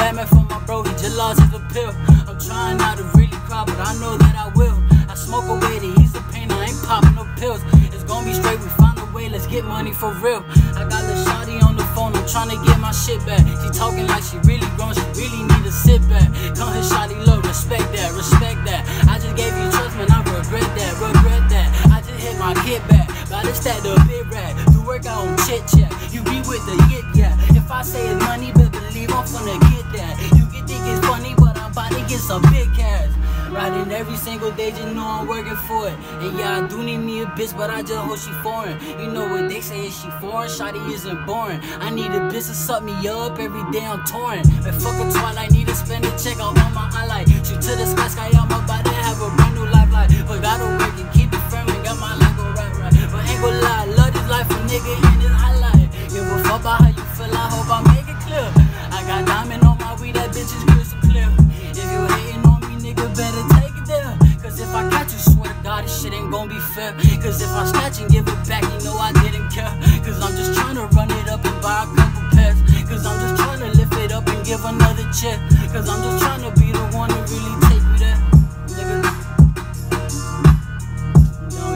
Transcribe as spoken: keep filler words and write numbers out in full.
Batman for my bro, he just lost his appeal. I'm trying not to really cry, but I know that I will. I smoke away to ease the pain, I ain't popping no pills. It's gonna be straight, we find a way, let's get money for real. I got the shawty on the phone, I'm trying to get my shit back. She talking like she really grown, she really need to sit back. Come here, shawty, love, respect that, respect that. I just gave you trust, man, I regret that, regret that. I just hit my kid back, but I stacked a big rack. Do work out on chit chat, you be with the yit yeah. If I say it's money, better believe I'm finna get that. You can think it's funny, but I'm about to get some big cash. Riding every single day, just know I'm working for it. And yeah, I do need me a bitch, but I just hope she foreign. You know what they say, is she foreign? Shawty isn't boring. I need a bitch to suck me up every day I'm touring. And fuck a twilight, need to spend a check out on my highlight. Shoot to the sky, sky, I'm about to have a brand new life like. But gotta work and keep it firm and got my life go right, right. But ain't gon' lie, love this life, a nigga in this highlight. Give a fuck about how you feel, I hope I make it clear. I got diamond on my weed, that bitch is crystal clear. If you hating on me, nigga, better take it there. Cause if I catch you, swear to God, this shit ain't gon' be fair. Cause if I snatch and give it back, you know I didn't care. Cause I'm just tryna run it up and buy a couple pairs. Cause I'm just tryna lift it up and give another check. Cause I'm just tryna be the one to really